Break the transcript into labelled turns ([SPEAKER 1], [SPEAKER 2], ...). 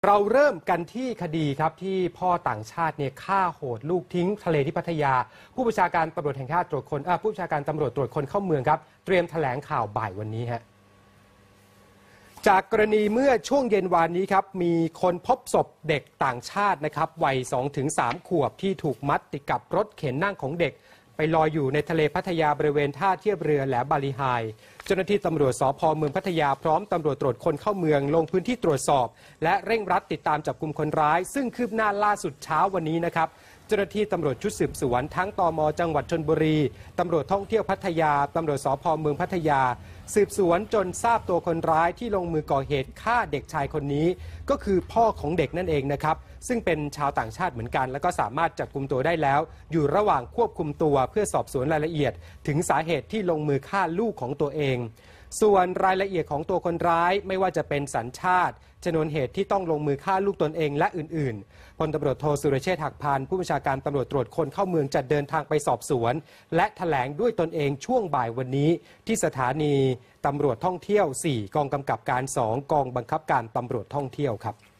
[SPEAKER 1] เราเริ่มกันที่คดีครับที่พ่อต่างชาติเนี่ยฆ่าโหดลูกทิ้งทะเลที่พัทยาผู้บัญชาการตำรวจแห่งชาติตรวจคนผู้บัญชาการตำรวจตรวจคนเข้าเมืองครับเตรียมแถลงข่าวบ่ายวันนี้ฮะจากกรณีเมื่อช่วงเย็นวานนี้ครับมีคนพบศพเด็กต่างชาตินะครับวัย 2-3 ขวบที่ถูกมัดติดกับรถเข็นนั่งของเด็กไปลอยอยู่ในทะเลพัทยาบริเวณท่าเทียบเรือแหลมบาลีไฮเจ้าหน้าที่ตำรวจสภ.เมืองพัทยาพร้อมตำรวจตรวจคนเข้าเมืองลงพื้นที่ตรวจสอบและเร่งรัดติดตามจับกุมคนร้ายซึ่งคืบหน้าล่าสุดเช้าวันนี้นะครับเจ้าหน้าที่ตำรวจชุดสืบสวนทั้งตม.จังหวัดชลบุรีตำรวจท่องเที่ยวพัทยาตำรวจสภ.เมืองพัทยาสืบสวนจนทราบตัวคนร้ายที่ลงมือก่อเหตุฆ่าเด็กชายคนนี้ก็คือพ่อของเด็กนั่นเองนะครับซึ่งเป็นชาวต่างชาติเหมือนกันแล้วก็สามารถจับกุมตัวได้แล้วอยู่ระหว่างควบคุมตัวเพื่อสอบสวนรายละเอียดถึงสาเหตุที่ลงมือฆ่าลูกของตัวเองส่วนรายละเอียดของตัวคนร้ายไม่ว่าจะเป็นสัญชาติชนวนเหตุที่ต้องลงมือฆ่าลูกตนเองและอื่นๆพลตำรวจโทสุรเชษฐ์หักพานผู้บัญชาการตำรวจตรวจคนเข้าเมืองจะเดินทางไปสอบสวนและแถลงด้วยตนเองช่วงบ่ายวันนี้ที่สถานีตำรวจท่องเที่ยว4กองกำกับการ2กองบังคับการตำรวจท่องเที่ยวครับ